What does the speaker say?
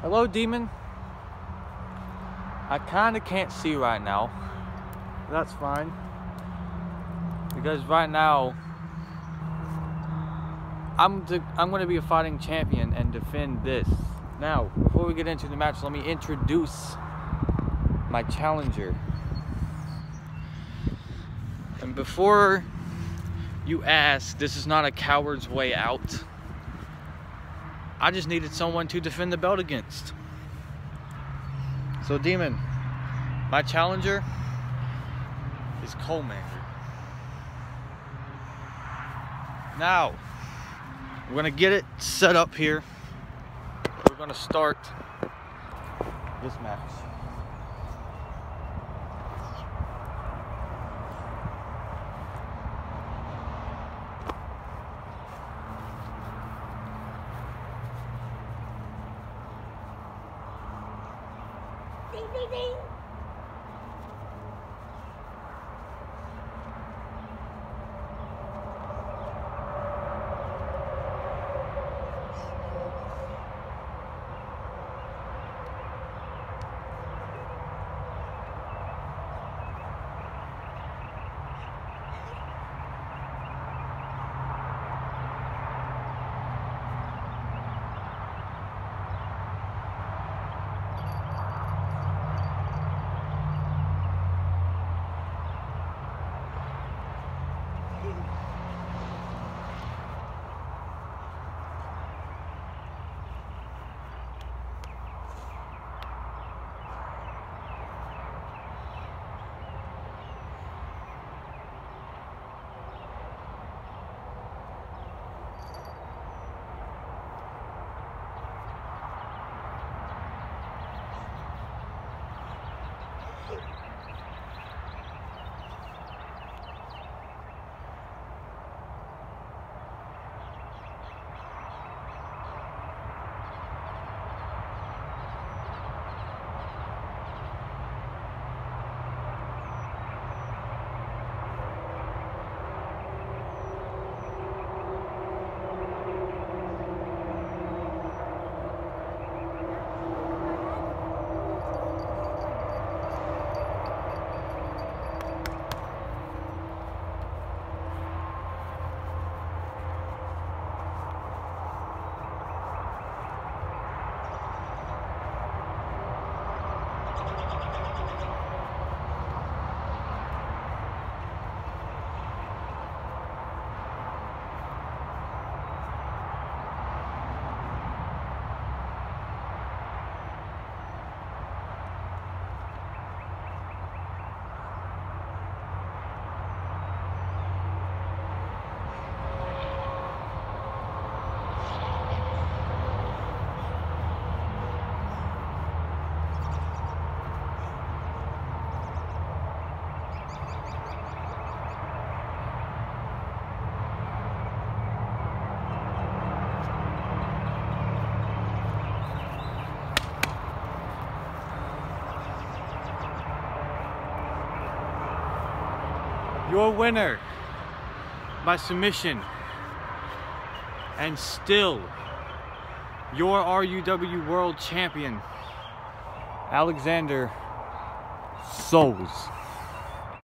Hello, Demon. I kind of can't see right now. That's fine. Because right now, I'm going to be a fighting champion and defend this. Now, before we get into the match, let me introduce my challenger. And before you ask, this is not a coward's way out. I just needed someone to defend the belt against. So, Demon, my challenger is Coleman. Now, we're gonna get it set up here. We're gonna start this match. Ding, ding, ding. Your winner by submission, and still your RUW World Champion, Alexander Souls.